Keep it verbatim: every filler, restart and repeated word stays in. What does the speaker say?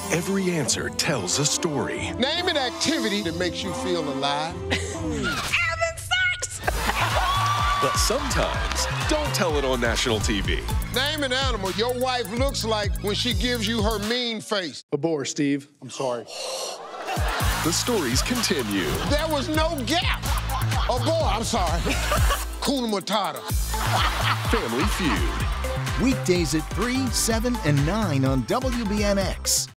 Every answer tells a story. Name an activity that makes you feel alive. Having sex! But sometimes, don't tell it on national T V. Name an animal your wife looks like when she gives you her mean face. A boar, Steve. I'm sorry. The stories continue. There was no gap. Oh, boy, I'm sorry. Kuna Matata. Family Feud. Weekdays at three, seven, and nine on W B N X.